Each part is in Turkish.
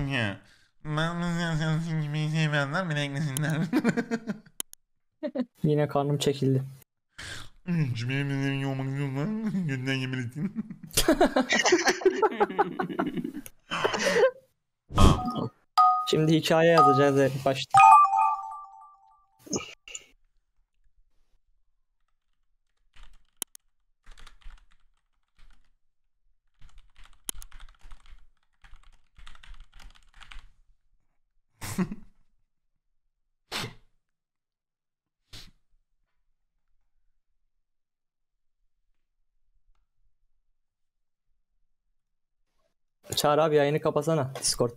Ben gitmeyi sevmeyenler bile eklesinler. Yine karnım çekildi. Cümleyi iyi olmak istiyorlar. Gönden yemelisin. Şimdi hikaye yazacağız başta. Çağrı abi yayını kapasana Discord.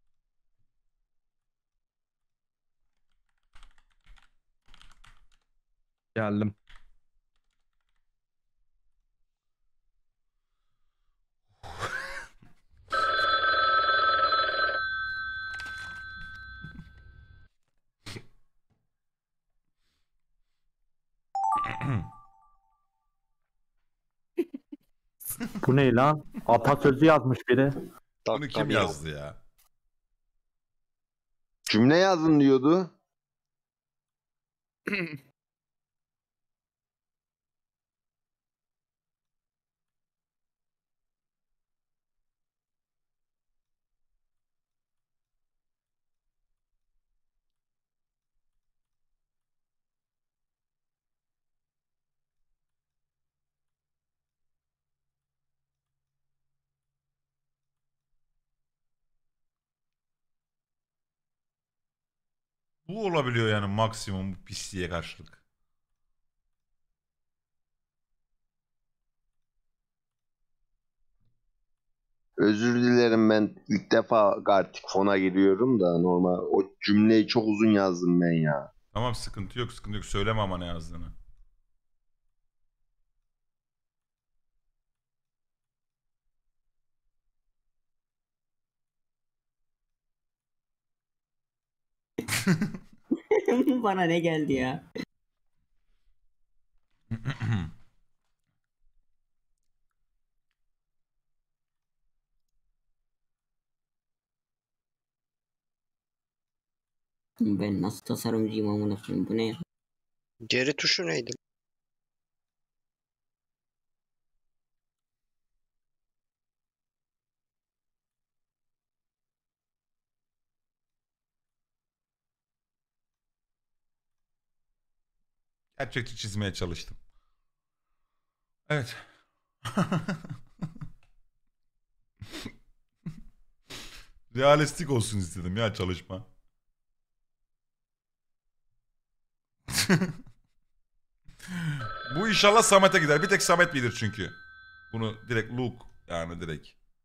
Geldim. Bu ne lan? Atasözü yazmış biri. Bunu kim yazdı ya? Cümle yazın diyordu. Bu olabiliyor yani maksimum bu pisliğe karşılık. Özür dilerim, ben ilk defa artık fona giriyorum da normal. O cümleyi çok uzun yazdım ben ya. Tamam, sıkıntı yok, sıkıntı yok. Söyleme ama ne yazdığını. Bana ne geldi ya? Ben nasıl tasarımcıyım amına koyayım, bu ne ya? Geri tuşu neydi? Gerçekçi çizmeye çalıştım. Evet. Realistik olsun istedim ya çalışma. Bu inşallah Samet'e gider. Bir tek Samet bilir çünkü. Bunu direkt Luke yani direkt.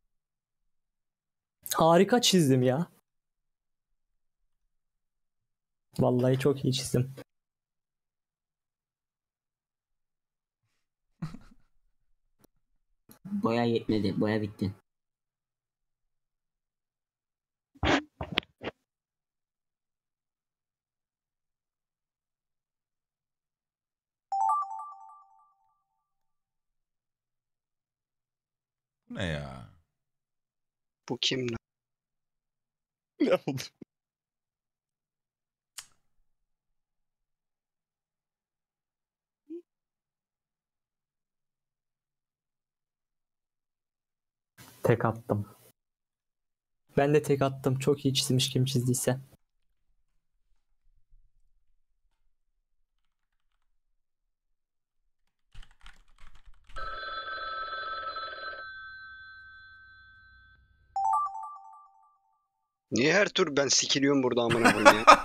Harika çizdim ya. Vallahi çok iyi çizdim. Boya yetmedi, boya bitti. Bu ne ya? Bu kim lan? Ne oldu? Tek attım. Ben de tek attım. Çok iyi çizmiş kim çizdiyse. Niye her tur ben sikiliyorum burada amına koyayım ya?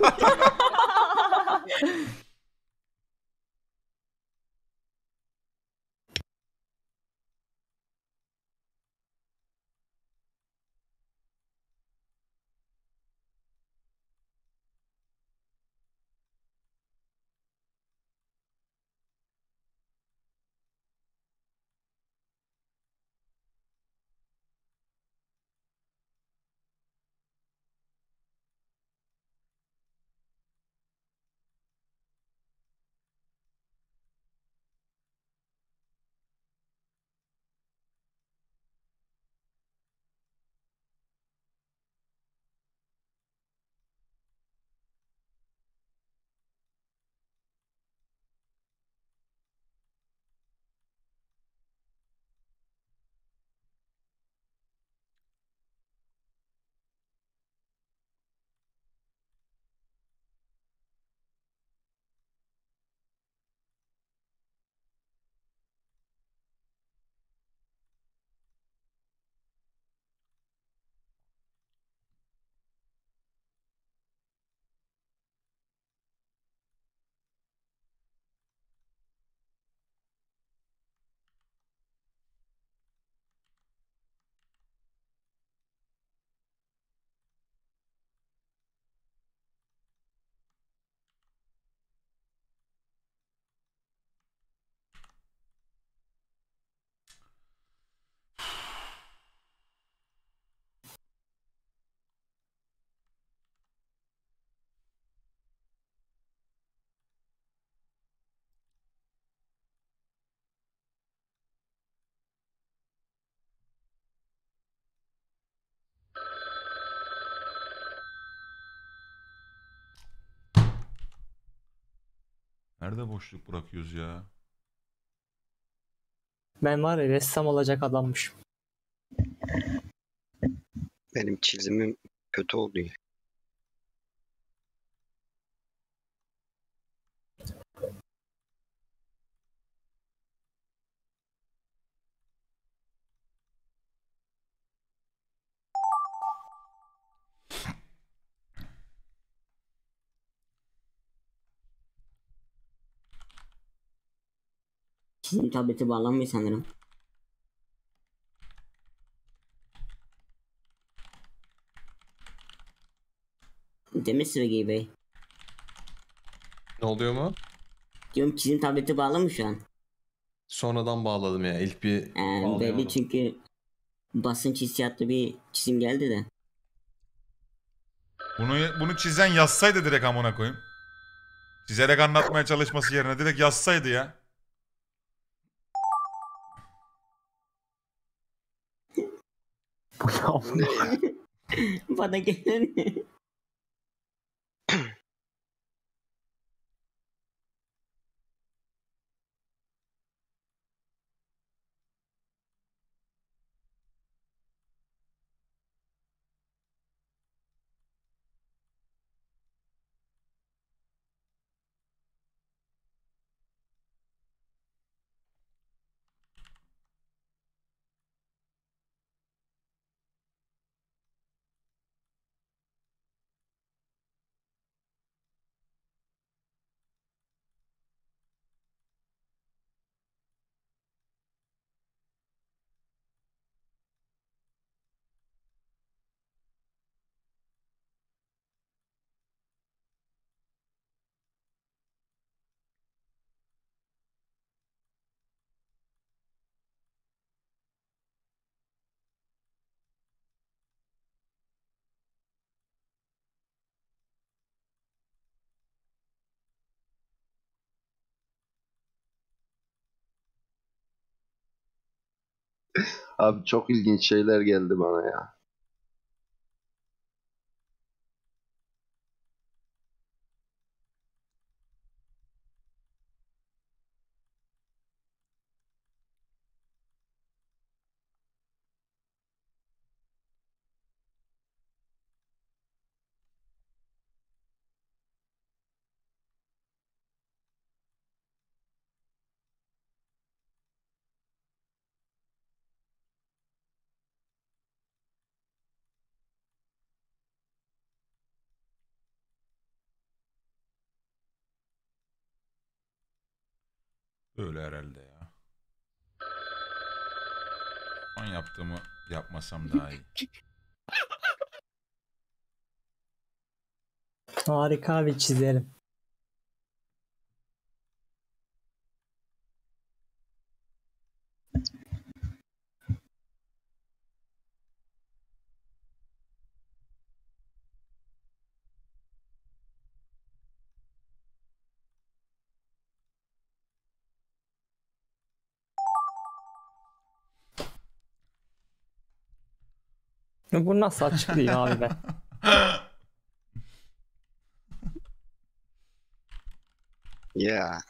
Nerede boşluk bırakıyoruz ya? Ben var ya ressam olacak adammışım. Benim çizimim kötü oldu ya. Çizim tableti bağlanmıyor sanırım. Değil mi Svegi Bey? Ne oluyor mu? Diyorum çizim tableti bağlı mı şu an? Sonradan bağladım ya. İlk bir bağlayamadım. Belli çünkü basınç hissiyatlı bir çizim geldi de. Bunu çizen yazsaydı direkt amına koyayım. Çizerek anlatmaya çalışması yerine direkt yazsaydı ya. Bu ne? Bana gelen Abi çok ilginç şeyler geldi bana ya. Öyle herhalde ya. Son yaptığımı yapmasam daha iyi. Harika bir çizerim. Bu nasıl açıklayayım abi ben? Ya.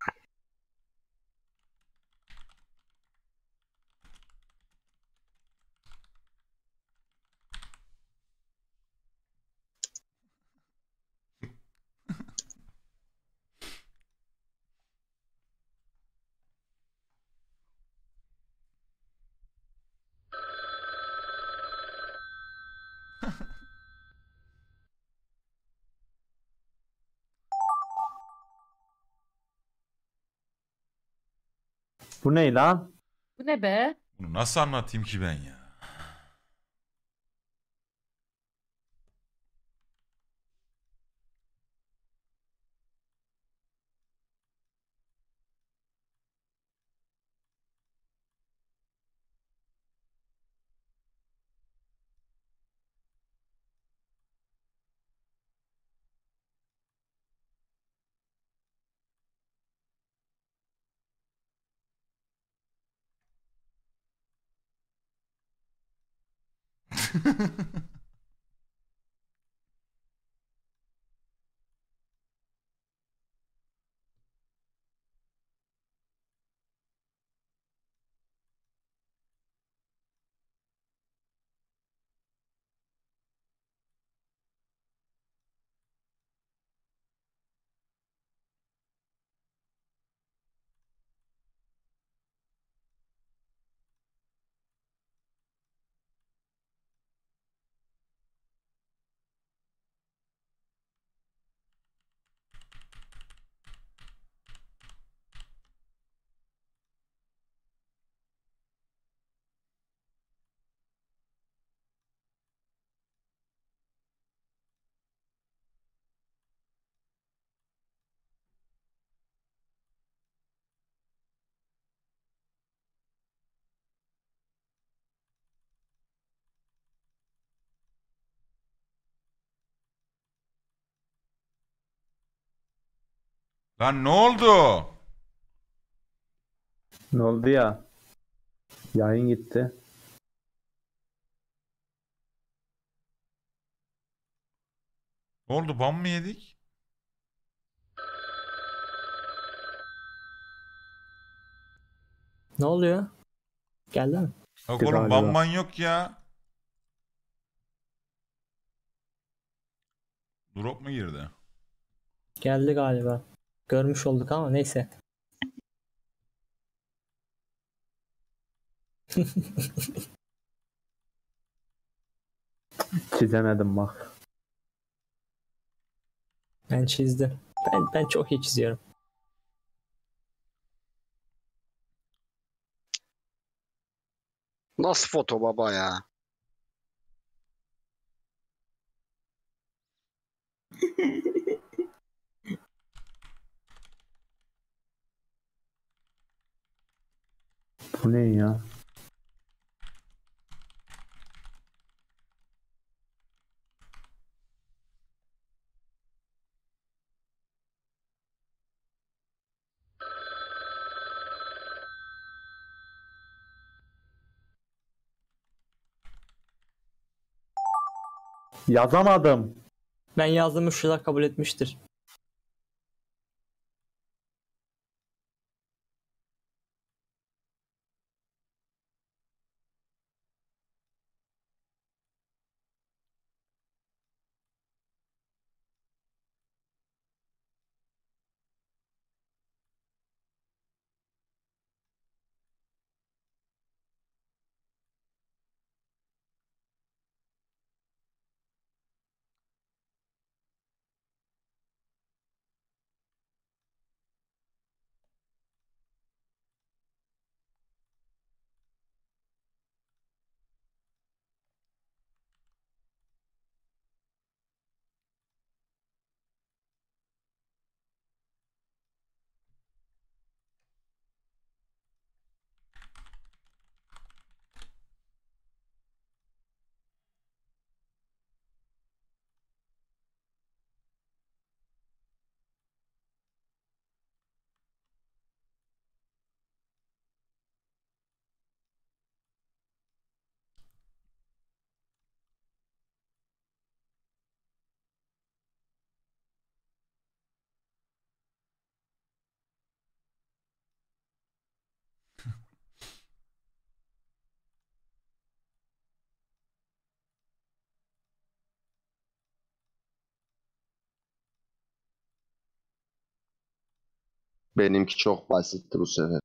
Bu ne lan? Bu ne be? Bunu nasıl anlatayım ki ben ya? Lan ne oldu? Ne oldu ya? Yayın gitti. Ne oldu? Ban mı yedik? Ne oluyor? Geldi mi? Yok Gitti oğlum, galiba. ban yok ya. Drop mu girdi? Geldi galiba. Görmüş olduk ama neyse. Çizemedim bak. Ben çizdim. Ben çok iyi çiziyorum. Nasıl foto baba ya? Bu ne ya? Yazamadım. Ben yazdığımı şurada kabul etmiştir. Benimki çok basitti bu sefer.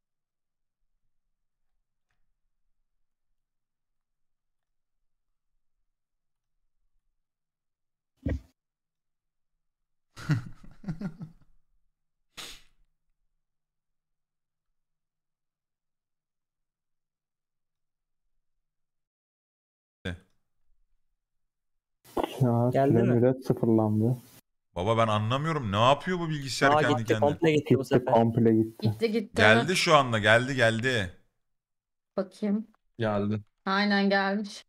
Ya Geldi mi? süre sıfırlandı. Baba ben anlamıyorum. Ne yapıyor bu bilgisayar Aa kendi gitti, kendine? komple gitti bu Gitti, sefer. komple gitti. Gitti gitti. Geldi Evet. şu anda. Geldi. Bakayım. Geldi. Aynen gelmiş.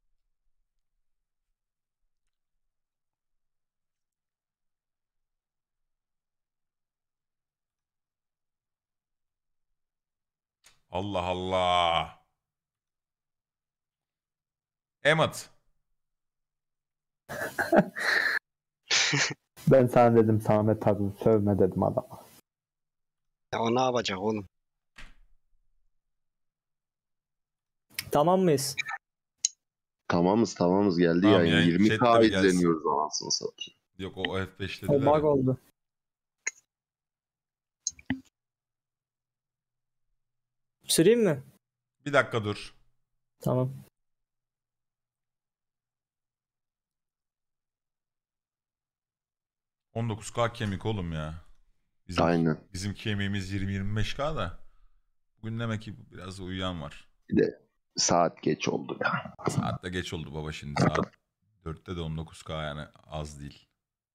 Allah Allah. Emmet. Ben sana dedim Samet abi sövme dedim adama. Ya o ne yapacak oğlum? Tamam mıyız? Tamamız geldi Tamam, yayın. yayın, 20K chat de bir gelsin. izleniyoruz anasını satayım. Yok o O F5'lediler bug ya. oldu. Süreyim mi? Bir dakika dur. Tamam. ...19K kemik oğlum ya. Bizim kemiğimiz 20-25K da. Bugün demek ki biraz uyuyan var. Bir de saat geç oldu ya. Saat de geç oldu baba şimdi. Saat 4'te de 19K yani az değil.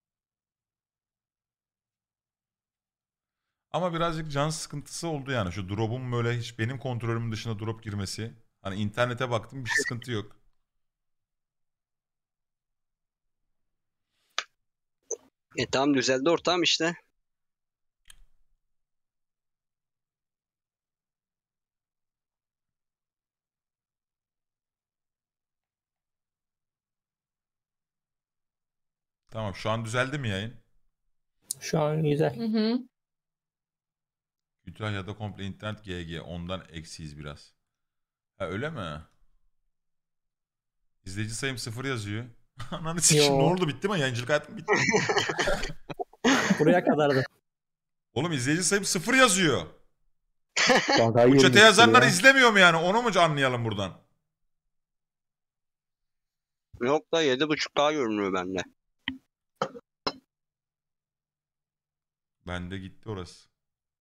Ama birazcık can sıkıntısı oldu yani. Şu drop'un böyle hiç benim kontrolümün dışına drop girmesi. Hani internete baktım bir sıkıntı yok. Tamam düzeldi ortam işte. Tamam, şu an düzeldi mi yayın? Şu an güzel. Hı hı. Kütahya'da komple internet GG. Ondan eksiyiz biraz. Ha öyle mi? İzleyici sayım 0 yazıyor. Ananı sikim, ne Yo. oldu, bitti mi? Yayıncılık hayatım bitti. Buraya kadardı. Oğlum izleyici sayım 0 yazıyor. Kanka Bu çete yazanlar ya. izlemiyor mu yani? Onu mu anlayalım buradan? Yok da 7.5K görünüyor bende. Bende gitti orası.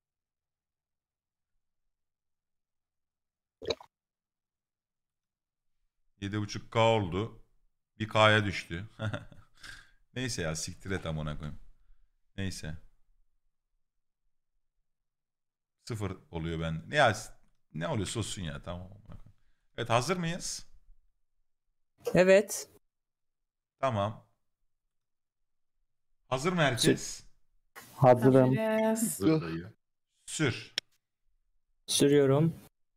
%7.5K oldu. 1K'ya düştü. Neyse ya, siktir et amına koyayım. Neyse. 0 oluyor ben. Ne oluyorsa olsun ya, tamam amına koyayım. Evet, hazır mıyız? Evet. Tamam. Hazır mı herkes? Hazırım. Yes. Sür. Sürüyorum.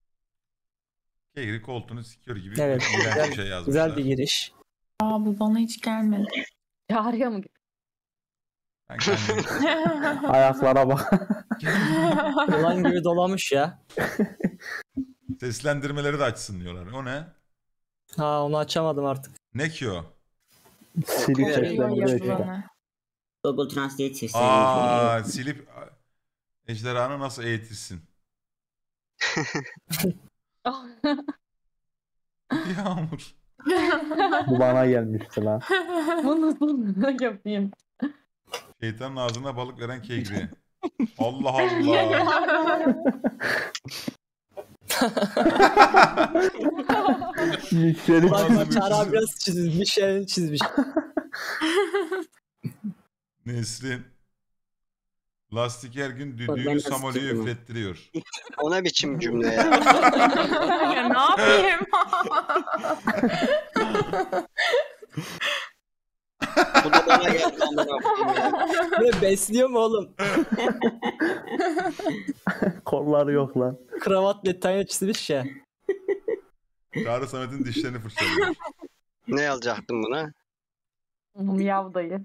Kegri koltuğunu sikiyor gibi Evet. iğrenç bir Güzel, şey yazmışlar. güzel bir giriş. Aa bu bana hiç gelmedi. Çağrı'ya mı? Ben kendim... Ayaklara bak. Ulan gibi dolamış ya. Seslendirmeleri de açsın diyorlar. O ne? Ha, onu açamadım artık. Ne ki o? Silip Geliyor seslendiriyor işte. yapılanı. Google Translate sesi. Aa, silip ejderhanı nasıl eğitirsin? Yağmur. Bu bana gelmişti lan. Bu nasıl yapayım? Şeytanın ağzına balık veren kegri. Allah Allah. Yükselip Nasıl Ulan bir Çağrı abi çizim? biraz çizmiş, şey çizmiş. Nesrin. Lastik her gün ben düdüğünü nasıl Samoli'ye çizdim o? üflettiriyor. O ne biçim cümle ya? Ya ne yapayım? Bu da bana geldi amına koyayım ya. Ne besliyor mu oğlum? kolları yok lan. Kravat detayına çizmiş ya. Çağrı Samet'in dişlerini fırçalıyor. Ne yazacaktım buna? Miyav dayı.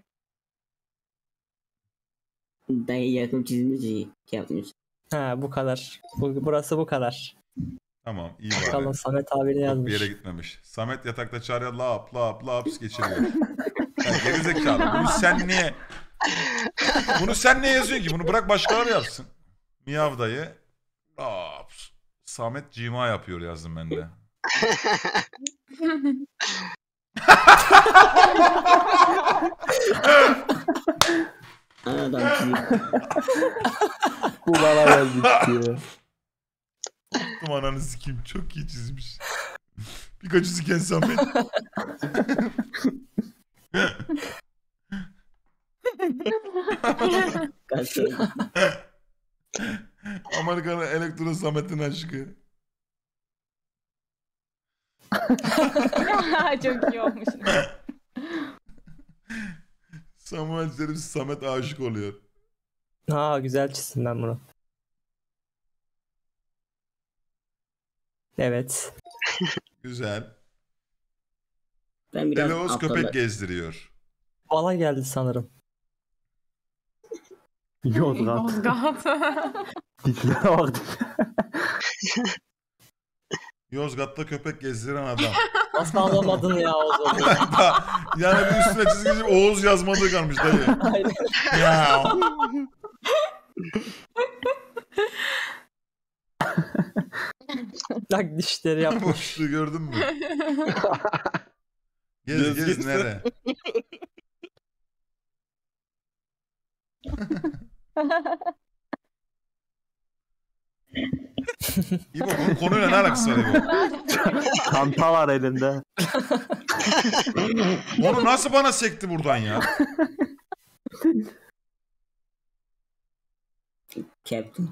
Dayı yakın çizmiş yapmış. Ha, bu kadar. Burası bu kadar. Tamam, iyi Bakalım bari. Samet abini Çok bir yazmış. yere gitmemiş. Samet yatakta Çağrı'ya lap lap laps geçiriyor. Ya gerizekalı. Bunu sen niye yazıyorsun ki? Bunu bırak başkaları yapsın. Miyav dayı. Laps. Samet cima yapıyor yazdım ben de. Adam çiziyor. Bu bana gelmişti ya. Tuttum ananı sikeyim. Çok iyi çizmiş. Pikachu siken Samet. Gazete. Amerikan Elektro Samet'in aşkı. Çok iyi olmuş. Samuel Serif Samet aşık oluyor. Ha, güzel çizdim ben bunu. Evet. Güzel. Ben biraz Teloğuz köpek gezdiriyor. Bana geldi sanırım. Yozgat. Yozgat. Dişlere bak. Yozgat'ta köpek gezdiren adam. Nasıl anlamadın ya o zaman? Yani bir üstüne çizgi Oğuz yazmadığı kalmış dayı. Aynen. Ya. Bak dişleri yapmış. Boşluğu gördün mü? Gez nere? İbo bunun konuyla ne alakası var İbo? Çanta var elinde. Onu nasıl bana sekti buradan ya? Captain.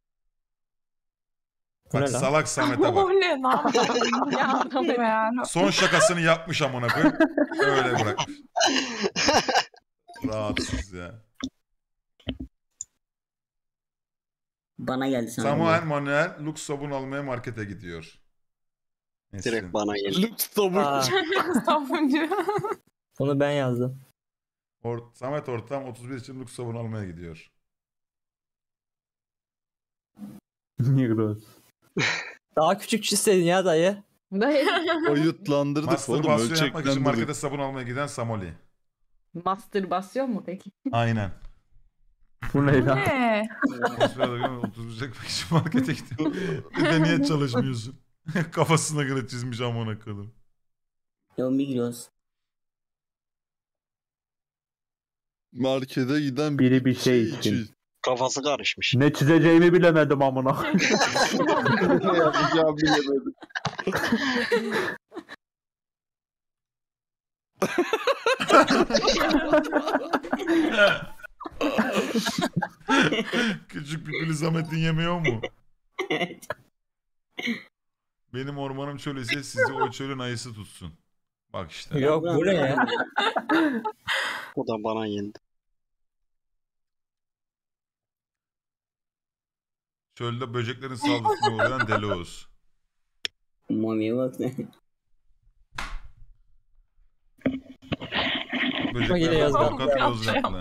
Bu ne Bak lan? salak Samet'e O bak. ne lan? Yani. Son şakasını yapmış amına koyayım. Öyle bırakmış. Rahatsız ya. Bana geldi sana. Samuel Manuel Lux sabun almaya markete gidiyor. Neyse. Direkt bana geldi. Aa, Sabuncu. bunu ben yazdım. Samet ortam 31 yıllık sabun almaya gidiyor. Migros. Daha küçük çizseydin ya dayı. Dayı. O yutlandırdık oğlum. Mastürbasyon yapmak için markete Ölçeklendirdik. sabun almaya giden Samoli. Mastürbasyon mu peki? Aynen. Bu ne lan? Ne? O sırada 31 yapmak için markete gidiyor. Bir de niye çalışmıyorsun? Kafasına göre çizmiş amına koyayım. Yo Migros. Markete giden Biri bir şey için. Kafası karışmış. Ne çizeceğimi bilemedim amına. Ne yapacağımı bilemedim. Küçük pipili Samet'in yemeği o mu? Benim ormanım çöl ise sizi o çölün ayısı tutsun. Bak işte. Yok bu ne ya? O da bana yendi. Çölde böceklerin saldırısına uğrayan Deli Oğuz. Mamiye bak. Yine Böcekler yazgan. korkat Yozgatlı.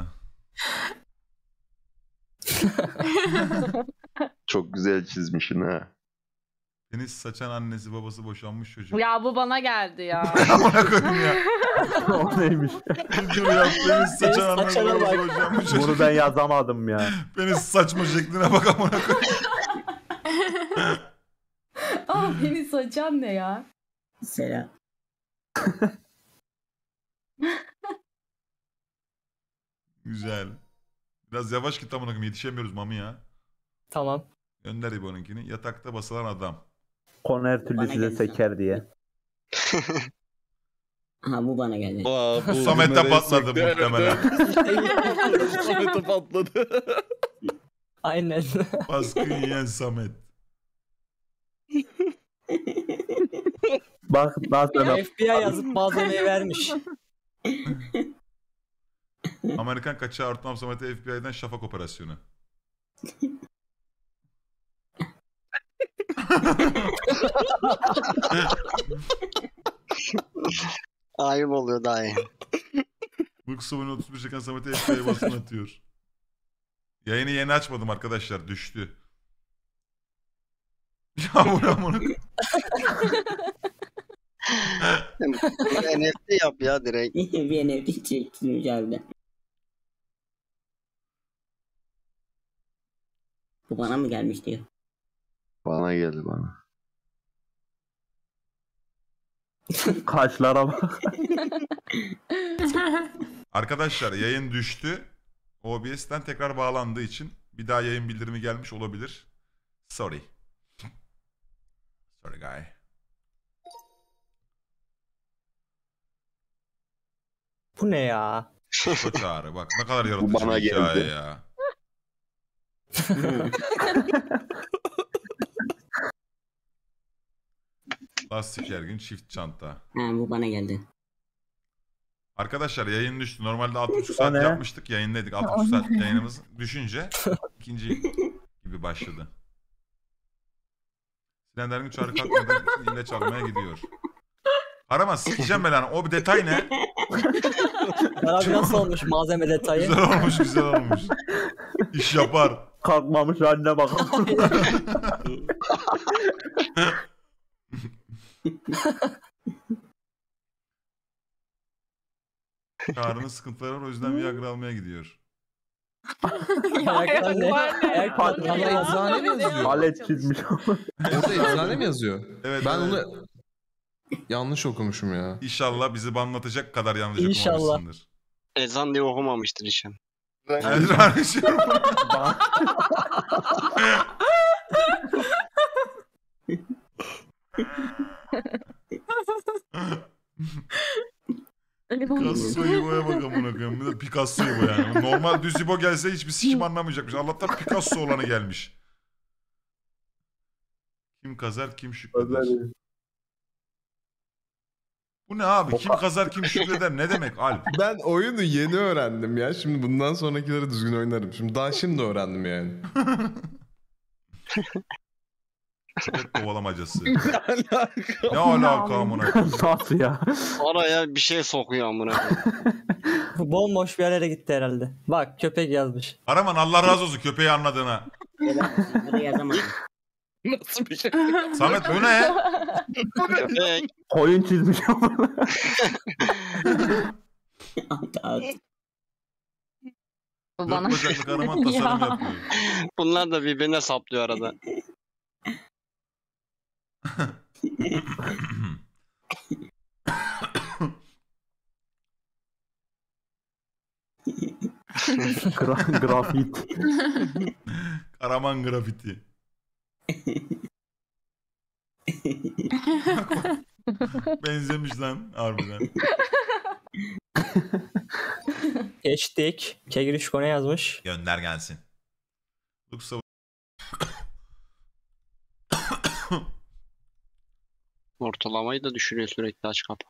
Çok güzel çizmişsin ha. Deniz saçan annesi babası boşanmış çocuk. Ya bu bana geldi ya. Amına koyayım ya. O neymiş? Dur ya Deniz saçan annesi Saçana babası bak. boşanmış çocuk. Bunu ben yazamadım ya. Deniz saçma şekline bak amına koyayım. Aa beni saçan ne ya? Selam. Güzel. Biraz yavaş git amına koyayım yetişemiyoruz mami ya. Tamam. Gönder İbo'nunkini. Yatakta basılan adam. Konu her türlü Bana size geldi seker diye. Ha bu bana geldi. Aa, bu Samet'e nereye patladı sekti? Evet, muhtemelen. evet. Samet'e patladı. Aynen. Baskın yiyen Samet. Bak nasıl FBI yazıp malzemeyi vermiş. Amerikan kaçağı Artman Samet'e FBI'den şafak operasyonu. Ayıp oluyor dayı. Mırk Sobun'un 31 çeken Samet'e FBI'ye basın atıyor. Yayını yeni açmadım arkadaşlar. Düştü. Ya bunu. NFT yap ya direkt. Bir NFT çektirmiş harbiden. Bu bana mı gelmiş diyor. Bana geldi bana. kaşlara bak. Arkadaşlar yayın düştü. OBS'ten tekrar bağlandığı için bir daha yayın bildirimi gelmiş olabilir. Sorry. Sorry guy. Bu ne ya? Şişko çağrı. Bak ne kadar Bu yaratıcı bana bir hikaye geldi. ya. Lastik Ergin çift çanta. Ha bu bana geldi. Arkadaşlar yayın düştü. Normalde 6,5 saat ne? yapmıştık. Yayındaydık. 6,5 saat yayınımız düşünce ikinci gibi başladı. Sinan Ergin çağrı kalkmadan ile çalmaya gidiyor. Arama sikeceğim ben lan. O bir detay ne? Abi nasıl olmuş malzeme detayı? Güzel olmuş güzel olmuş. İş yapar. Kalkmamış anne bak. Çağrı'nın sıkıntıları var o yüzden Viagra almaya gidiyor. Ayaklar ne? Ayaklar Ama ne? eczane mi yazıyor? Alet çizmiş. Orada eczane mi yazıyor? Evet, Ben evet. onu yanlış okumuşum ya. İnşallah bizi banlatacak kadar yanlış İnşallah. okumamışsındır. Ezan diye okumamıştır işim. Picasso'yu boya bak amına koyayım. Bir de Picasso'yu boya yani. Normal düz İbo gelse hiçbir sikim anlamayacakmış. Allah'tan Picasso olanı gelmiş. Kim kazar kim şükreder. Bu ne abi? Kim kazar kim şükreder ne demek Alp? Ben oyunu yeni öğrendim ya. Şimdi bundan sonrakileri düzgün oynarım. Şimdi daha şimdi öğrendim yani. Köpek kovalamacası. Alaka. Ne alaka amına koyayım? Nasıl ya? Oraya bir şey sokuyor amına. Bomboş bir yerlere gitti herhalde. Bak köpek yazmış. Karaman Allah razı olsun köpeği anladığına. Buraya yazamadım. Nasıl bir şey? Samet bu ne? Köpek. Koyun çizmiş ama. At at. Bu Dört bana. bacaklı Karaman tasarım Ya. yapıyor. Bunlar da birbirine saplıyor arada. Grafit. Karaman grafiti. Benzemiş lan harbiden. Geçtik. Kegrişko ne yazmış? Gönder gelsin. Luksa Ortalamayı da düşürüyor sürekli aç kapa.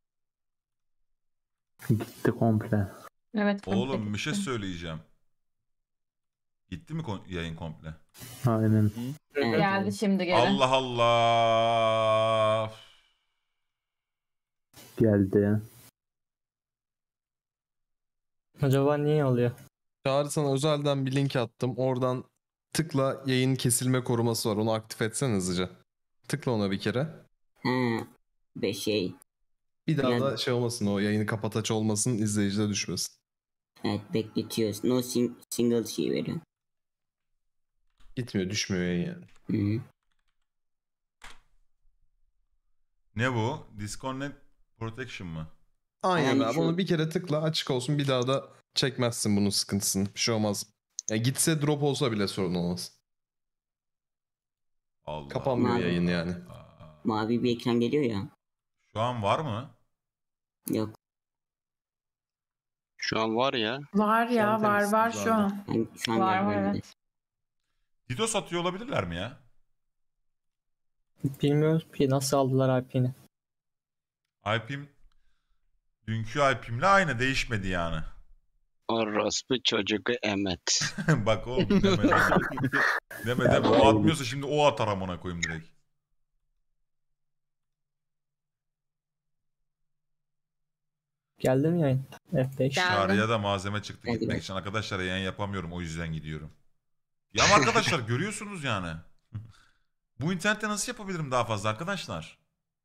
Gitti komple. Evet. Oğlum bir şey söyleyeceğim. Gitti mi yayın komple? Aynen. Geldi şimdi geri. Allah Allah. Geldi. Acaba niye oluyor? Çağrı sana özelden bir link attım. Oradan tıkla yayın kesilme koruması var. Onu aktif etsen hızlıca. Tıkla ona bir kere. Ha. Ve şey. Bir daha Yani- da şey olmasın, o yayını kapataç olmasın, izleyicide düşmesin. Evet bekletiyoruz. No single şey veriyor. Gitmiyor, düşmüyor yayın yani. Hı. Ne bu? Disconnect Protection mı? Aynen Yani abi, şu- onu bir kere tıkla, açık olsun, bir daha da çekmezsin bunun sıkıntısını. Bir şey olmaz. Ya gitse drop olsa bile sorun olmaz. Allah Kapanmıyor Allah. yayın yani. Allah. Mavi bir ekran geliyor ya. Şu an var mı? Yok. Şu an var ya. Var ya, Sen var temizsin var şu şu anda. an. Ben şu an Var, geldim. evet. DDoS atıyor olabilirler mi ya? Bilmiyoruz ki nasıl aldılar IP'ni. IP'm dünkü IP'mle aynı, değişmedi yani. Orospu çocuğu emet. Bak oğlum deme. Deme. O atmıyorsa şimdi o atar amına koyayım direkt. Geldi mi yayın? F5. Geldi. Çağrı'ya da malzeme çıktı Geldi gitmek bak. için. Arkadaşlar yayın yapamıyorum, o yüzden gidiyorum. Ya ama arkadaşlar görüyorsunuz yani. Bu internette nasıl yapabilirim daha fazla arkadaşlar?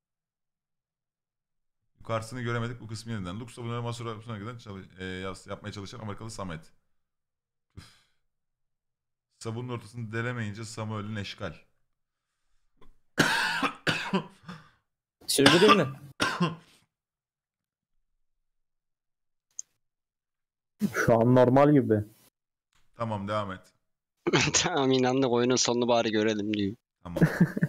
Yukarısını göremedik, bu kısmı yeniden. Lux'a bunları masura giden yapmaya çalışan Amerikalı Samet. Üf. Sabunun ortasını delemeyince Samuel'in eşkal. Sürdüreyim mi? Şu an normal gibi. Tamam devam et. Tamam inandık, oyunun sonunu bari görelim diyor. Tamam.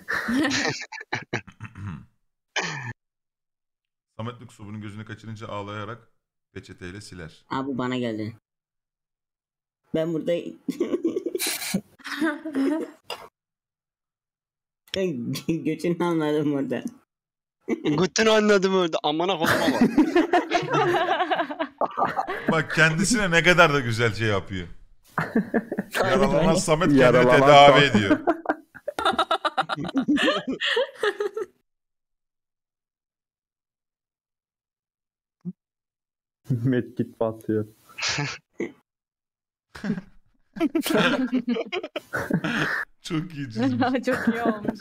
Samet Lux'a bunun gözünü kaçırınca ağlayarak peçeteyle siler. Aa bu bana geldi. Ben burada götünü anladım orada. Gutun anladım orada. Amına koyma bak. Bak kendisine ne kadar da güzel şey yapıyor. Yaralanan Samet kendini Yaralanan tedavi Samet. ediyor. Medkit basıyor. Çok iyi çizmiş. Çok iyi olmuş.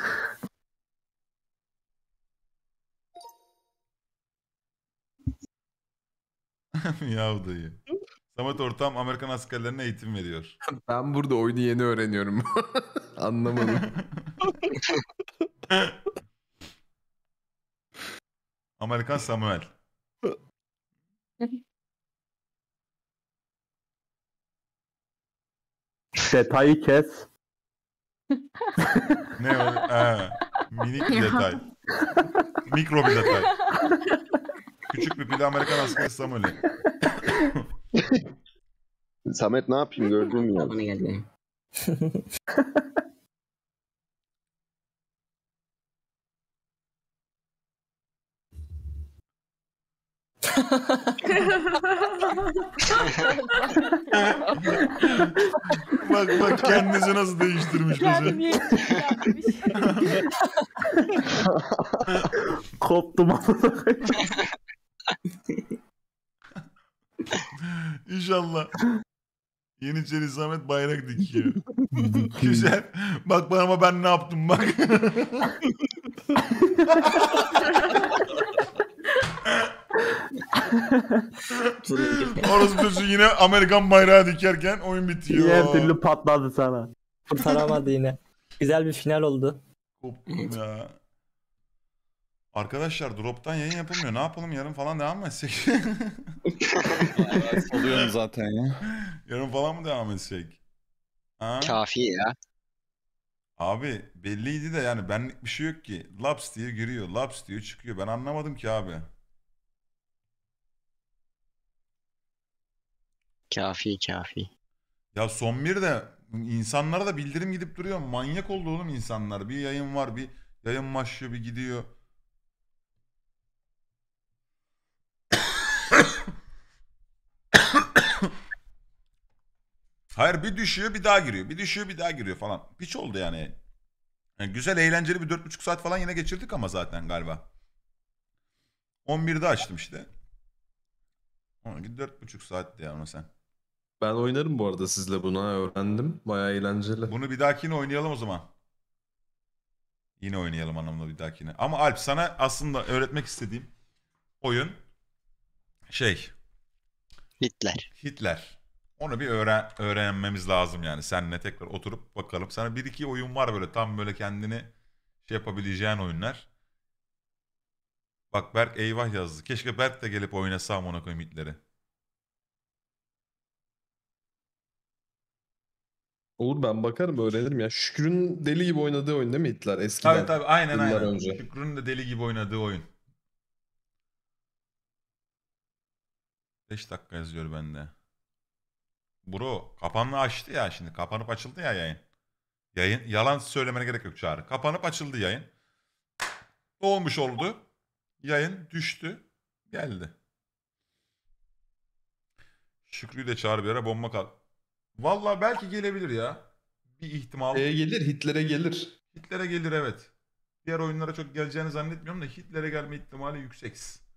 Yahu dayı. Samet Ortam Amerikan askerlerine eğitim veriyor. Ben burada oyunu yeni öğreniyorum. Anlamadım. Amerikan Samuel. Detayı kes. Ne o? Minik bir detay. Mikro bir detay. Küçük bir pili Amerikan askeri Samuel'i. Samet ne yapayım gördün mü ya? Bana geldi. Bak kendisi nasıl değiştirmiş Kendim bizi. yapmış. Koptum. İnşallah. Yeniçeri Samet bayrak dikiyor. Güzel. Bak bana ama ben ne yaptım bak. Orası yine Amerikan bayrağı dikerken oyun bitiyor. Her türlü patladı sana. Kurtaramadı yine. Güzel bir final oldu. Koptum ya. Arkadaşlar drop'tan yayın yapılmıyor. Ne yapalım yarın falan devam mı etsek? Oluyorum zaten ya. Yarın falan mı devam etsek? Ha? Kafi ya. Abi belliydi de yani benlik bir şey yok ki. Laps diye giriyor, laps diye çıkıyor. Ben anlamadım ki abi. Kafi. Ya son bir de insanlara da bildirim gidip duruyor. Manyak oldu oğlum insanlar. Bir yayın var, bir yayın başlıyor, bir gidiyor. Hayır bir düşüyor bir daha giriyor. Bir düşüyor bir daha giriyor falan. Piç oldu yani. Yani güzel eğlenceli bir 4,5 saat falan yine geçirdik ama zaten galiba. 11'de açtım işte. 4,5 saatti ya sen. Ben oynarım bu arada sizle buna öğrendim. Bayağı eğlenceli. Bunu bir dahakine oynayalım o zaman. Yine oynayalım anlamda bir dahakine. Ama Alp sana aslında öğretmek istediğim oyun Hitler. Onu bir öğrenmemiz lazım yani. Seninle tekrar oturup bakalım. Sana bir iki oyun var böyle tam böyle kendini yapabileceğin oyunlar. Bak Berk eyvah yazdı. Keşke Berk de gelip oynasa ona koyayım Hitler'i. Olur ben bakarım öğrenirim ya. Şükrü'nün deli gibi oynadığı oyun değil mi Hitler eskiden? Tabii aynen. Yıllar önce. Şükrü'nün de deli gibi oynadığı oyun. 5 dakika yazıyor bende. Bro kapanma açtı ya şimdi. Kapanıp açıldı ya yayın. Yalan söylemene gerek yok Çağrı. Kapanıp açıldı yayın. Ne olmuş oldu? Yayın düştü. Geldi. Şükrü'yü de çağır bir ara bomba kal. Vallahi belki gelebilir ya. Bir ihtimal. Gelir Hitler'e gelir. Hitler'e gelir evet. Diğer oyunlara çok geleceğini zannetmiyorum da Hitler'e gelme ihtimali yüksek.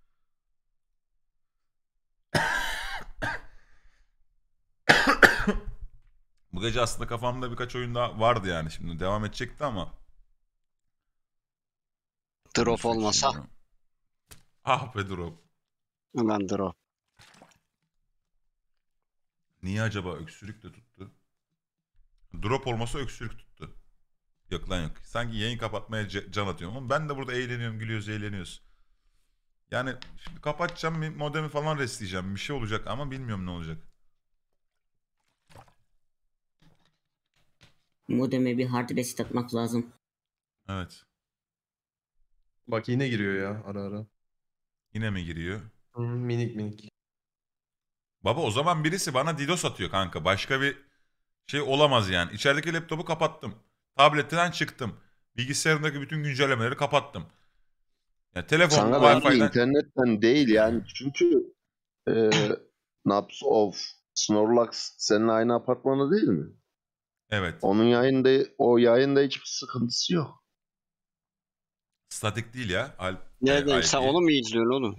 Bu gece aslında kafamda birkaç oyun daha vardı yani. Şimdi devam edecekti ama. Drop olmasa. Ah be drop. Ulan drop. Niye acaba öksürük de tuttu? Drop olmasa öksürük tuttu. Yok lan yok. Sanki yayın kapatmaya can atıyorum ama ben de burada eğleniyorum, gülüyoruz, eğleniyoruz. Yani şimdi kapatacağım, modemi falan restleyeceğim. Bir şey olacak ama bilmiyorum ne olacak. Modeme bir hard reset atmak lazım. Evet. Bak yine giriyor ya ara ara. Yine mi giriyor? Minik. Baba o zaman birisi bana DDoS atıyor kanka. Başka bir şey olamaz yani. İçerideki laptopu kapattım. Tabletten çıktım. Bilgisayarımdaki bütün güncellemeleri kapattım. Yani telefon, Sana bence Wi-Fi'den... internetten değil yani. Çünkü Naps of Snorlax senin aynı apartmanı değil mi? Evet. Onun yayında hiçbir sıkıntısı yok. Statik değil ya. Ne diyeyim sen onu mu izliyorsun oğlum?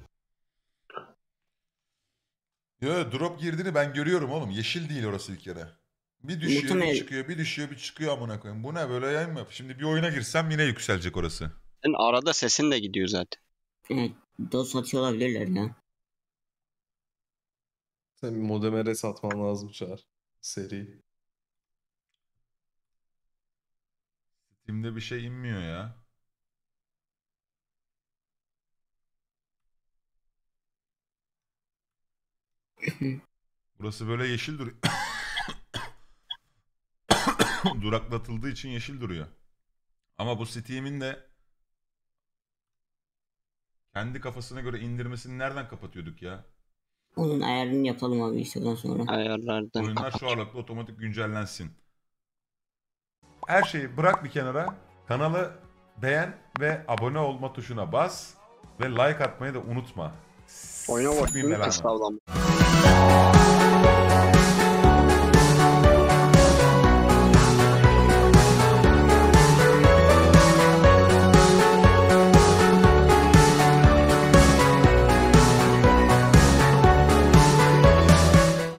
Yo drop girdiğini ben görüyorum oğlum. Yeşil değil orası bir kere. Bir düşüyor Muhtemelen... bir çıkıyor, bir düşüyor bir çıkıyor amına koyayım. Bu ne böyle yayın mı yap? Şimdi bir oyuna girsem yine yükselecek orası. Sen arada sesin de gidiyor zaten. Evet, DOS atıyor olabilirler ya. Sen bir modeme res atman lazım Çağrı. Seri. Steam'de bir şey inmiyor ya. Burası böyle yeşil duruyor. Duraklatıldığı için yeşil duruyor. Ama bu Steam'in de kendi kafasına göre indirmesini nereden kapatıyorduk ya? Onun ayarını yapalım abi işlerden sonra. Ayarlardan Oyunlar şu aralıkta otomatik güncellensin. Her şeyi bırak bir kenara. Kanalı beğen ve abone olma tuşuna bas. Ve like atmayı da unutma. Oyuna bak. Sikmeyeyim belanı. Estağfurullah.